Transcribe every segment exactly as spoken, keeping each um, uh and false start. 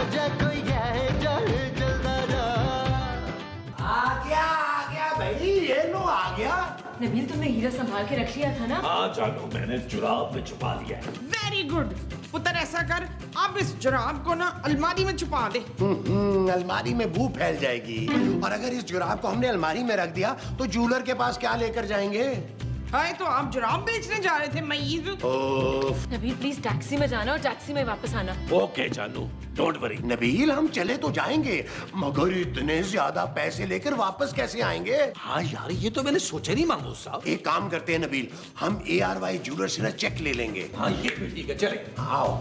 जा कोई है जान जल्दा जा। आ गया आ गया भाई, ये लो आ गया। नबील तुमने हीरा संभाल के रख लिया था ना? हाँ जानू, मैंने जुराब में छुपा लिया है। वेरी गुड पुत्र, ऐसा कर अब इस जुराब को ना अलमारी में छुपा दे। हम्म, अलमारी में बू फैल जाएगी, और अगर इस जुराब को हमने अलमारी में रख दिया तो जूलर के पास क्या लेकर जाएंगे? हाय, तो आप जुराब बेचने जा रहे थे मईद? नबील प्लीज टैक्सी में जाना और टैक्सी में वापस आना। ओके जानू, डोंट वरी। नबील हम चले तो जाएंगे, मगर इतने ज्यादा पैसे लेकर वापस कैसे आएंगे? हाँ यार, ये तो मैंने सोचा नहीं मांगू साहब। एक काम करते हैं नबील, हम ए आर वाई ज्वेलर से ना चेक ले लेंगे। हाँ ये भी ठीक है, चले आओ।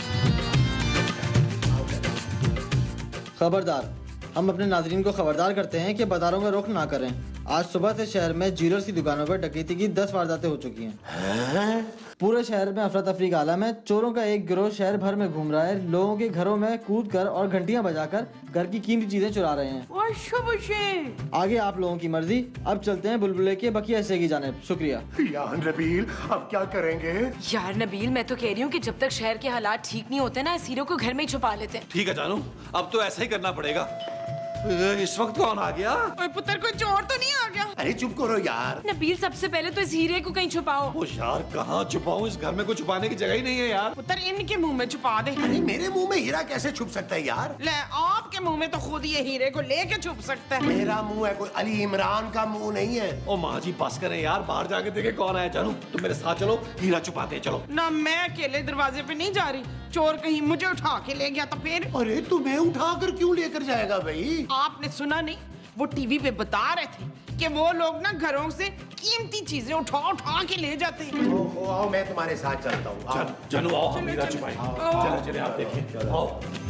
खबरदार, हम अपने नाजरीन को खबरदार करते हैं कि बाजारों में रुख ना करें। आज सुबह से शहर में ज्वेलर्स की दुकानों पर डकैती की दस वारदातें हो चुकी हैं। हैं? पूरे शहर में अफरा तफरी का आलम है। चोरों का एक गिरोह शहर भर में घूम रहा है, लोगों के घरों में कूद कर और घंटियां बजाकर घर की कीमती चीजें चुरा रहे हैं। आगे आप लोगों की मर्जी। अब चलते हैं बुलबुले के बकिया हिस्से की जानिब। शुक्रिया। यार नबील, अब क्या करेंगे? यार नबील, मैं तो कह रही हूँ कि जब तक शहर के हालात ठीक नहीं होते ना, इस हीरो को घर में ही छुपा लेते हैं। ठीक है जानू, अब तो ऐसा ही करना पड़ेगा। इस वक्त कौन आ गया? ओए पुत्र, कोई चोर तो नहीं आ गया? अरे चुप करो यार। नबील सबसे पहले तो इस हीरे को कहीं छुपाओ। ओ यार, कहाँ छुपाऊं? इस घर में कुछ छुपाने की जगह ही नहीं है यार। पुत्र, इनके मुंह में छुपा दे। अरे मेरे मुंह में हीरा कैसे छुप सकता है यार? ले, आपके मुंह में तो खुद ये हीरे को लेके छुप सकता है। मेरा मुंह है, कोई अली इमरान का मुंह नहीं है। ओ माँ जी बस करें यार, बाहर जाके देखे कौन आया। जानू तुम मेरे साथ चलो, हीरा छुपाते हैं, चलो। ना मैं अकेले दरवाजे पे नहीं जा रही, चोर कहीं मुझे उठा के ले गया तो फिर? अरे तुम्हें उठा कर क्यों लेकर जाएगा भाई? आपने सुना नहीं, वो टीवी पे बता रहे थे कि वो लोग ना घरों से कीमती चीजें उठा उठा के ले जाते हैं। ओहो, आओ मैं तुम्हारे साथ चलता हूँ। चल, जानू आओ, हम हीरा छुपाएं। चलो चले, आप देखिए, आओ।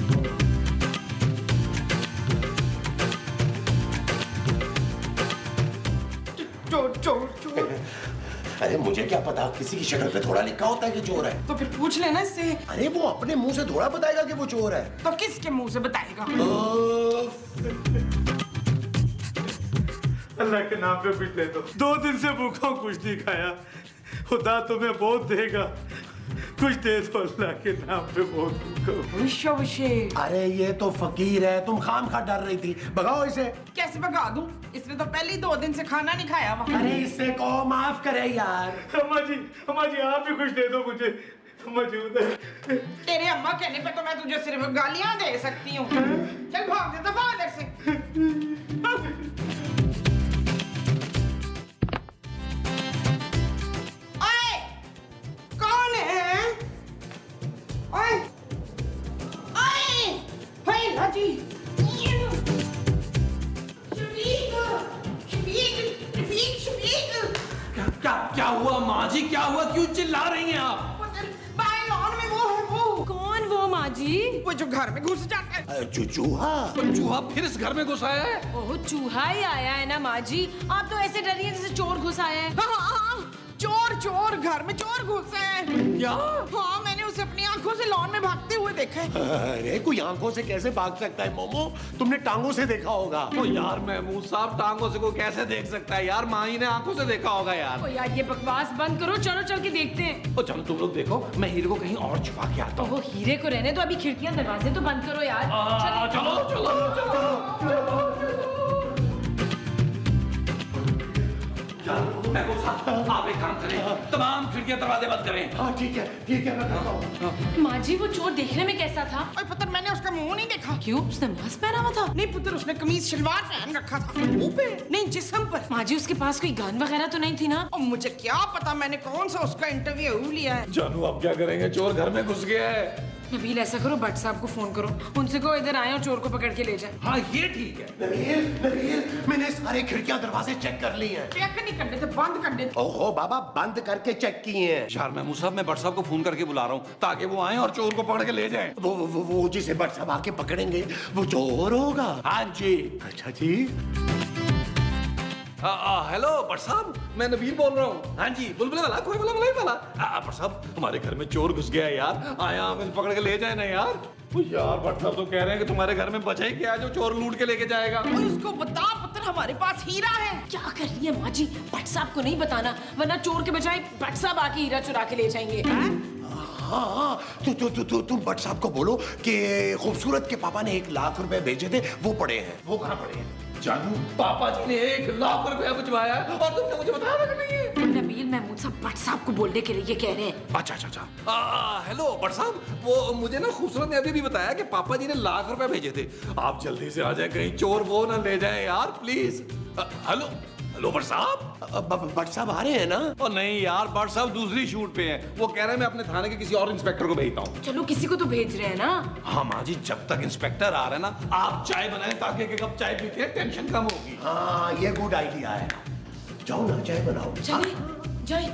चोर चोर चोर। अरे मुझे क्या पता, किसी की शक्ल पे थोड़ा लिखा होता है कि चोर है। तो फिर पूछ लेना इससे। अरे वो अपने मुंह से थोड़ा बताएगा कि वो चोर है। तो किसके मुंह से बताएगा? अल्लाह के नाम पे कुछ दे दो, दो दिन से भूखा हूँ, कुछ नहीं खाया। खुदा तुम्हें बहुत देगा, कुछ दे दो अल्लाह के नाम पे, बहुत भूखा हूँ। अरे ये तो फकीर है, तुम खाम खा डर रही थी, भगाओ इसे। कैसे भगा दूं? इसने तो पहले ही दो दिन से खाना नहीं खाया हुआ। अरे इससे कहो माफ करे यार। अम्मा जी, अम्मा जी आप भी कुछ दे दो मुझे, मौजूद है। तेरे अम्मा कहने पे तो मैं तुझे सिर्फ गालियां दे सकती हूँ। चल भाग दे, दफा इधर से। क्या क्या हुआ माँ जी, क्या हुआ? क्यों चिल्ला रही हैं आप? बाएं लॉन में वो है। वो कौन वो माँ जी? वो जो घर में घुस जाता है। चू चूहा। चूहा फिर इस घर में घुस आया है? ओह, चूहा ही आया है ना माँ जी? आप तो ऐसे डरिए जैसे चोर घुस आया है। हाँ, हाँ, चोर चोर घर में चोर घुसा है। क्या? हाँ, मैंने उसे अपनी आंखों से लॉन में भागते हुए देखा है। अरे कोई आंखों से कैसे भाग सकता है मोमो, तुमने टांगों से देखा होगा। ओ यार महमूद साहब, टांगों से कोई कैसे देख सकता है यार? माँ ही ने आंखों से देखा होगा यार। ओ यार ये बकवास बंद करो, चलो चल के देखते हैं। ओ चलो तुम लोग देखो, मैं हीरे को कहीं और छुपा के आता हूँ। वो हीरे को रहने दो, अभी खिड़कियां दरवाजे तो बंद करो यार। आ, चलो चलो चलो आप एक काम करें, तमाम खिड़कियां दरवाजे बंद करें। हाँ ठीक है ठीक है, मैं करता हूँ। माँ जी वो चोर देखने में कैसा था? ओए पुत्र, मैंने उसका मुंह नहीं देखा। क्यों? उसने मास्क पहना हुआ था? नहीं पुत्र, उसने कमीज शलवार पहन रखा था। मुंह पे नहीं, जिस्म पर। माँ जी उसके पास कोई गन वगैरह तो नहीं थी ना? और मुझे क्या पता, मैंने कौन सा उसका इंटरव्यू लिया है। जानू अब क्या करेंगे, चोर घर में घुस गया है। नबील ऐसा करो, भट्ट साहब को फोन करो, उनसे को इधर आए और चोर को पकड़ के ले जाए। हाँ ये ठीक है। नबील नबील, मैंने सारे खिड़कियां दरवाजे चेक कर लिए हैं। चेक नहीं करने थे, बंद कर दे। ओहो बाबा, बंद करके चेक किए हैं। यार महमूद साहब, मैं भट्ट साहब को फोन करके बुला रहा हूँ ताकि वो आए और चोर को पकड़ के ले जाएं। वो वो वो, वो जिसे भट्ट साहब आके पकड़ेंगे वो चोर होगा। हाँ जी। अच्छा जी। हेलो भट्ट साहब, मैं नबील बोल रहा हूँ। हाँ जी, बुलबुले वाला, कोई वाला मलाई वाला। भट्ट साहब, हमारे घर में चोर घुस गया है यार, आया हमें पकड़ के ले जाए ना यार। ओ यार भट्ट साहब तो कह रहे हैं कि तुम्हारे घर में बचा ही क्या है जो चोर लूट के लेके जाएगा। और उसको बता पुत्र, हमारे पास हीरा है। क्या कर रही है माँ जी? भट्ट साहब को नहीं बताना, वरना चोर के बजाय भट्ट साहब आके हीरा चुरा के ले जाएंगे। हाँ हाँ, तु, तु, तु, तु, तुम भट्ट साहब को बोलो कि खूबसूरत के पापा ने एक लाख रुपए भेजे थे, वो पड़े हैं। वो कहाँ पड़े हैं? जानू, पापा जी ने एक लाख रुपया भिजवाया है और तुमने मुझे बताया कि नहीं है। नबील महमूद साहब भट्ट साहब को बोलने के लिए ये कह रहे हैं। अच्छा अच्छा अच्छा। आ, हेलो भट्ट साहब, वो मुझे ना खूबसूरत ने अभी भी बताया कि पापा जी ने लाख रुपए भेजे थे। आप जल्दी से आ जाए, कहीं चोर वो ना ले जाए यार, प्लीज। हेलो हेलो भट्ट साहब। भट्ट साहब आ रहे हैं ना? और नहीं यार, भट्ट साहब दूसरी शूट पे हैं। वो कह रहे हैं मैं अपने थाने के किसी और इंस्पेक्टर को भेजता हूँ। चलो किसी को तो भेज रहे हैं ना। हाँ माँ जी, जब तक इंस्पेक्टर आ रहे हैं ना, आप चाय बनाएं ताकि एक कप चाय पीते हैं टेंशन कम होगी। हाँ ये गुड आइडिया है। जाओ ना चाय बनाओ। चलिए जाइए।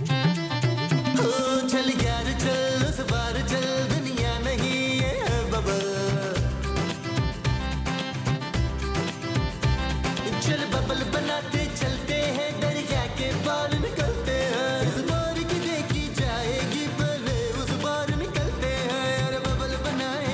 चल यार चल, उस बार चल, दुनिया नहीं है बबल। चल बबल बनाते चलते हैं, दरिया के पार निकलते हैं। इस बार की देखी जाएगी पहले, उस बार निकलते हैं यार, बबल बनाए।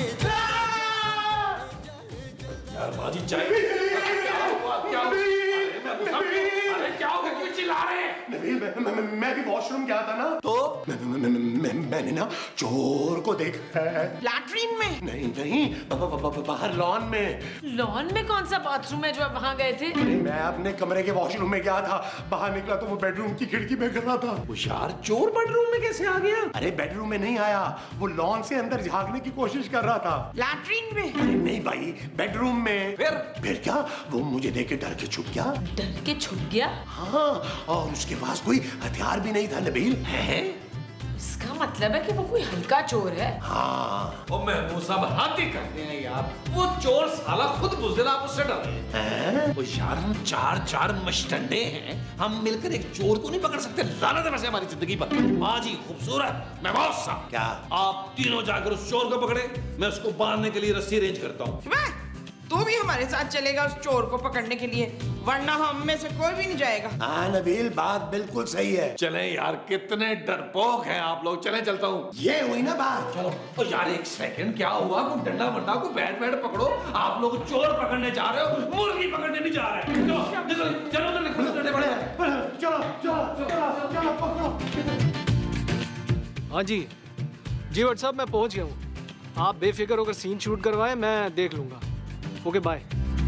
यार माँ जी चाय। क्या हुआ? क्या हुआ? अरे क्या हो गया? क्यों चिल्ला रहे हैं? नबील, मैं, मैं, मैं, मैं भी वॉशरूम गया था ना, तो मैं, मैं, मैं, मैं, मैंने ना चोर को देखा है। लैट्रिन में? नहीं नहीं, ब- ब- ब- बाहर लॉन में। लॉन में कौन सा बाथरूम है जो आप वहाँ गए थे? अरे मैं अपने कमरे के वॉशरूम में गया था, बाहर निकला तो वो बेडरूम की खिड़की में खड़ा था। वो यार चोर बेडरूम में कैसे आ गया? अरे बेडरूम में नहीं आया, वो लॉन से अंदर झांकने की कोशिश कर रहा था। लैट्रिन में? अरे नहीं भाई, बेडरूम में। फिर फिर क्या, वो मुझे देख के डर के छुप गया। डर के छुप गया? हाँ, और उसके पास कोई हथियार भी नहीं था नबील। है? इसका मतलब है कि वो कोई हल्का चोर है। हाँ। ओ महमूद साहब हद ही करते हैं यार। वो चोर साला खुद बुज़दिल, आप उससे डर रहे हैं। ओ यार, हम चार चार मस्टंडे हैं, हम मिलकर एक चोर को नहीं पकड़ सकते। लानत है वैसे हमारी जिंदगी पर। माँ जी खूबसूरत, महमूद साहब, क्या? आप तीनों जाकर उस चोर को पकड़े, मैं उसको बांधने के लिए रस्सी अरेंज करता हूँ। तू भी हमारे साथ चलेगा उस चोर को पकड़ने के लिए, वरना हम में से कोई भी नहीं जाएगा। हाँ नबील, बात बिल्कुल सही है। चलें यार, कितने डरपोक हैं आप लोग। चलें, चलता हूँ। ये हुई ना बात। चलो। ओ यार एक सेकंड, क्या हुआ? कोई डंडा वंडा को बैट बैट पकड़ो। आप लोग चोर पकड़ने जा रहे हो, मुर्गी पकड़ने नहीं जा रहे। चलो चलो चलो चलो निकलो, बड़े चलो चलो चलो चलो पकड़ो। हाँ जी जी भट्ट साहब, मैं पहुंच गया हूँ। आप बेफिक्र होकर सीन शूट करवाएं, मैं देख लूंगा। Okay bye.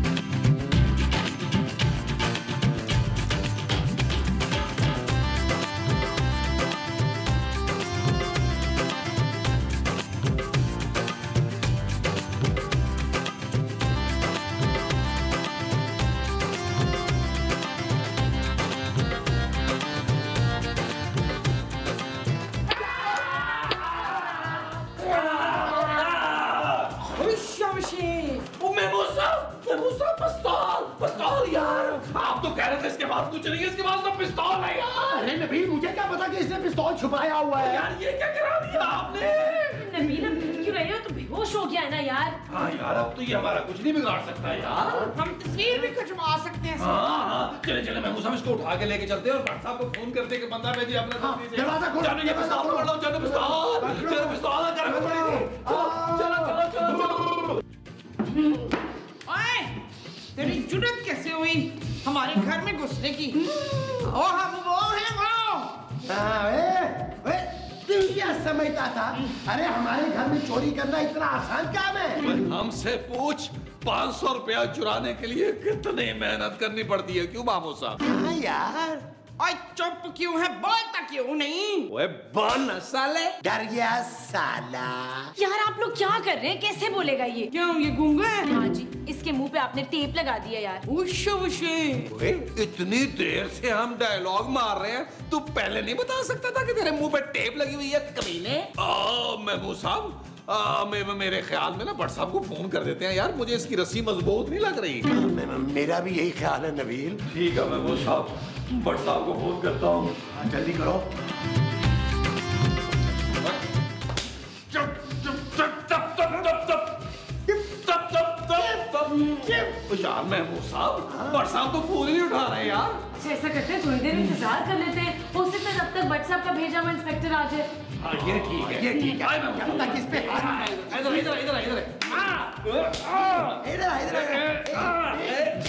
आप तो कह रहे थे इसके पास कुछ नहीं है, इसके पास तो पिस्तौल है यार। अरे नबील, मुझे क्या पता कि इसने पिस्तौल छुपाया हुआ है। यार ये क्या करा दिया आपने? नबील, अब क्यों रहे हो? तो बेहोश हो गया है ना यार। हाँ यार, अब तो ये हमारा कुछ नहीं बिगाड़ सकता यार। हम तस्वीर भी खिंचवा सकते हैं। हाँ हाँ, चले चले महमूद साहब, इसको उठा के लेके चलते हैं और भट्ट साहब को फोन करते कि बंदा भेजिए अपने साथ। दरवाजा खोलो, जाने के पिस्तौल पकड़ लो, जाने पिस्तौल, जाने पिस्तौल, जाने पिस्तौल। चलो चलो चलो चलो। ओए, तेरी जुर्रत कैसे हुई हमारे घर में घुसने की? ओ हम वो हैं वो। हाँ, वे, वे, तू क्या समझता था? अरे हमारे घर में चोरी करना इतना आसान काम है? हमसे पूछ, पाँच सौ रुपया चुराने के लिए कितनी मेहनत करनी पड़ती है, क्यों मामू साहब? हाँ यार। ओए चुप क्यों है, बोलता क्यों नहीं? ओए बोल साले। डर गया साला। यार आप लोग क्या कर रहे हैं? कैसे बोलेगा ये? क्यों, ये गूंगा है? हाँ जी, इसके मुंह पे आपने टेप लगा दिया यार। उशे उशे। ओए, इतनी देर से हम डायलॉग मार रहे हैं, तू पहले नहीं बता सकता था कि तेरे मुंह पे टेप लगी हुई है कमीने? आ, महमूद साहब, आ, मे, मेरे ख्याल में ना भट्ट साहब को फोन कर देते हैं यार, मुझे इसकी रस्सी मजबूत नहीं लग रही। मे- मेरा भी यही ख्याल है नबील। ठीक है महमूद साहब, भट्ट साहब को फोन करता हूँ। हाँ, जल्दी करो। चुप चुप चुप चुप चुप चुप चुप चुप चुप चुप चुप। यार महमूद साहब, भट्ट साहब तो फोन ही नहीं उठा रहे यार। अच्छा ऐसा करते हैं, थोड़ी देर इंतजार कर लेते हैं, हो सकता है तब तक भट्ट साहब का भेजा हुआ इंस्पेक्टर आ जाए। हाँ ये ठीक है, ये ठीक है। आए महमूद साहब। तक इस पे इधर इधर इधर इधर इधर इधर।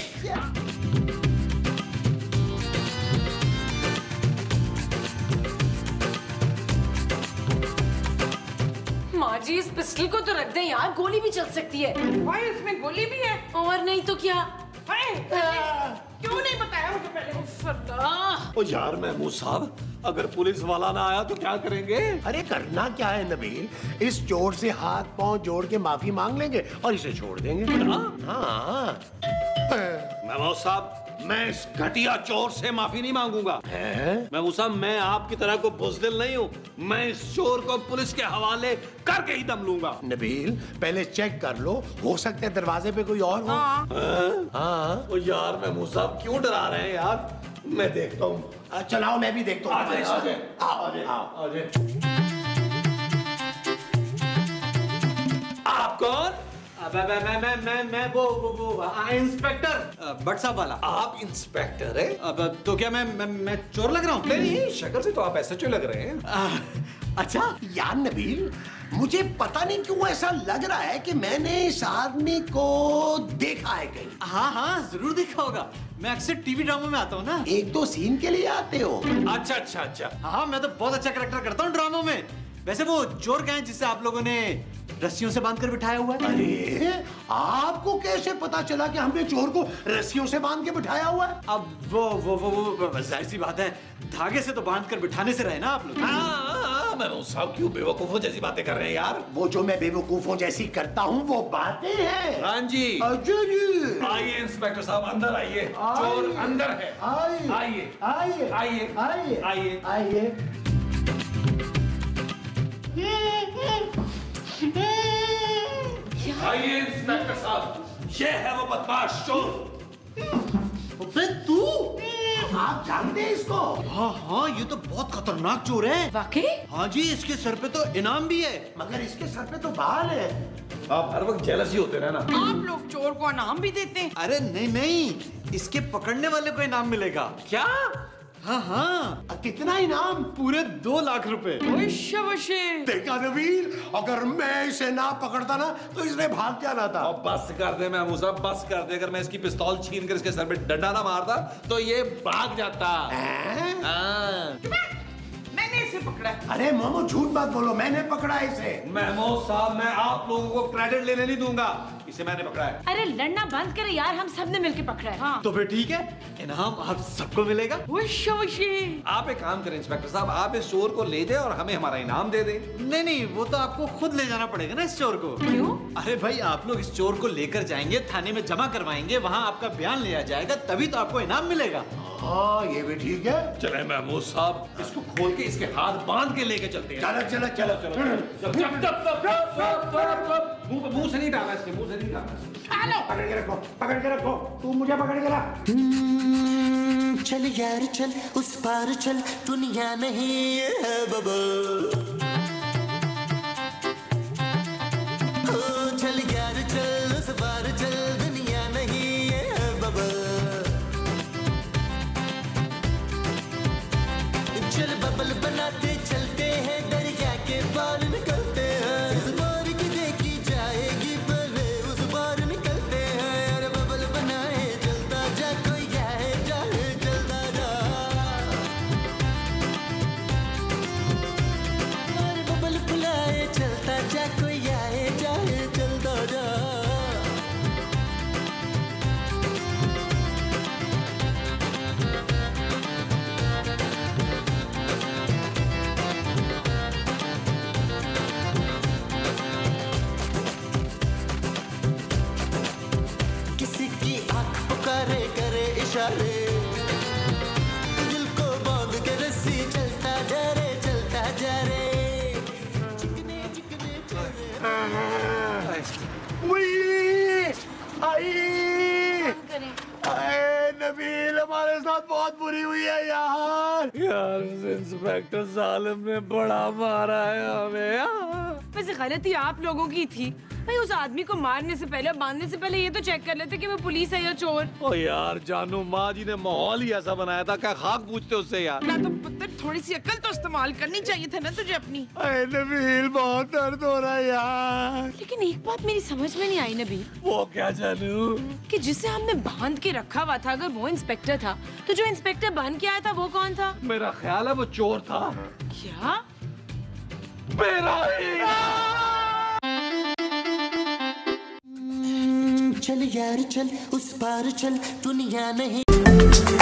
पिस्टल को तो रख दे यार, गोली भी चल सकती है। भाई इसमें गोली भी है? और नहीं तो क्या। भाई क्यों नहीं बताया मुझे पहले? ओ यार महमूद साहब, अगर पुलिस वाला ना आया तो क्या करेंगे? अरे करना क्या है नबील, इस चोर से हाथ पांव जोड़ के माफी मांग लेंगे और इसे छोड़ देंगे। हाँ महमूद साहब, मैं इस घटिया चोर से माफी नहीं मांगूंगा। महमूद साहब, मैं आपकी तरह को बुज़दिल नहीं हूँ। मैं इस चोर को पुलिस के हवाले करके ही दम लूंगा। नबील पहले चेक कर लो, हो सकता है दरवाजे पे कोई और हो। हाँ। हाँ ओ यार महमूद साहब, क्यों डरा रहे हैं यार? मैं देखता हूँ। चलाओ, मैं भी देखता हूँ। आ जाए, आ जाए, आओ आओ आ जाए। आप कौन? मैं मैं मैं मैं मैं वो वो वो आ, इंस्पेक्टर भट्ट साहब वाला। आप इंस्पेक्टर है? अब तो क्या मैं मैं, मैं चोर लग रहा हूँ? नहीं नहीं, शक्ल से तो आप ऐसे क्यों लग रहे हैं? आ, अच्छा यार नबील, मुझे पता नहीं क्यों ऐसा लग रहा है कि मैंने इस आदमी को देखा है कहीं। हाँ हाँ जरूर देखा होगा, मैं अक्सर टीवी ड्रामा में आता हूँ ना। एक दो सीन के लिए आते हो? अच्छा अच्छा अच्छा। हाँ मैं तो बहुत अच्छा कैरेक्टर करता हूँ ड्रामों में। वैसे वो चोर क्या है जिसे आप लोगों ने रस्सियों से बांध कर बिठाया हुआ है? अरे आपको कैसे पता चला कि हमने चोर को रस्सियों से बांध के बिठाया हुआ है? अब वो वो वो, वो जाहिर सी बात है, धागे से तो बांध कर बिठाने से रहे ना आप लोग। हाँ, महमूद साहब क्यों बेवकूफों जैसी बातें कर रहे हैं यार? वो जो मैं बेवकूफों जैसी करता हूँ वो बातें हैं। हाँ जी। अच्छा जी। आइए इंस्पेक्टर साहब, अंदर आइए। चोर अंदर है। आइए आइए आइए आइए आइए आइए आइए। आइए इंस्पेक्टर साहब, ये है वो बदमाश चोर। अबे तू, आप जानते हैं इसको? हाँ हाँ ये तो बहुत खतरनाक चोर है। वाकई? हाँ जी, इसके सर पे तो इनाम भी है। मगर इसके सर पे तो बाल है। आप हर वक्त जेलस ही होते रहना। आप लोग चोर को इनाम भी देते हैं? अरे नहीं नहीं, इसके पकड़ने वाले को इनाम मिलेगा। क्या? हाँ हाँ, कितना इनाम? पूरे दो लाख रुपए। देखा नबील, अगर मैं इसे ना पकड़ता ना तो इसने भाग जाना था। अब बस कर दे महमूद साहब, बस कर दे। अगर मैं इसकी पिस्तौल छीन कर इसके सर पे डंडा ना मारता तो ये भाग जाता। हैं? हाँ। मैंने इसे पकड़ा है। अरे मोमो झूठ मत बोलो, मैंने पकड़ा इसे। महमूद साहब, मैं आप लोगों को क्रेडिट लेने नहीं दूंगा, इसे मैंने पकड़ा है। अरे लड़ना बंद करे यार, हम सब ने मिलके पकड़ा है। हाँ। तो फिर ठीक है, इनाम आप सबको मिलेगा। आप एक काम करें इंस्पेक्टर साहब, आप इस चोर को ले जाए और हमें हमारा इनाम दे दें। नहीं नहीं, वो तो आपको खुद ले जाना पड़ेगा ना इस चोर को। क्यों? अरे भाई, आप लोग इस चोर को लेकर जाएंगे, थाने में जमा करवाएंगे, वहाँ आपका बयान लिया जाएगा, तभी तो आपको इनाम मिलेगा। हाँ ये भी ठीक है। चले महमूद साहब, इसको खोल के इसके हाथ बांध के लेके चलते हैं। चलो चलो चलो चलो। मुंह मुंह से नहीं डालना, इसके मुंह से नहीं डालना। पकड़ के रखो, पकड़ के रखो, तू मुझे पकड़ के रख। चल यार चल, उस पार चल, दुनिया नहीं है बबल। ओ चल यार चल, उस पार चल, दुनिया नहीं है बबल। चल बबल बनाते चलते हैं, दरिया के पार निकलते हैं। इस बार की देखी जाएगी पहले, उस बार निकलते हैं। अरे बबल बनाए चलता जा, कोई आए जाए चलता जा। अरे बबल बुलाए चलता जा, कोई आए जाए चलता जा। पुकारे करे इशारे, दिल को बांध के रस्सी चलता जा रे, चलता जा रे। चिकने चिकने अरे नबील, हमारे साथ बहुत बुरी हुई है यार। यार उस इंस्पेक्टर सालिम ने बड़ा मारा है हमें यार। वैसे गलती आप लोगों की थी भाई, उस आदमी को मारने से पहले, बांधने से पहले ये तो चेक कर लेते कि वो पुलिस है या चोर। ओ यार जानू, माँ जी ने माहौल ही ऐसा बनाया था, क्या खाक पूछते उससे यार। ना तो पुत्र, थोड़ी सी अकल तो इस्तेमाल करनी चाहिए था ना तुझे अपनी। अरे नबील, बहुत दर्द हो रहा है यार। लेकिन एक बात मेरी समझ में नहीं आई नबील। वो क्या जानू? कि जिसे हमने बांध के रखा हुआ था, अगर वो इंस्पेक्टर था तो जो इंस्पेक्टर बांध के आया था वो कौन था? मेरा ख्याल है वो चोर था। क्या? मेरा ही चल यार चल उस पार चल दुनिया नहीं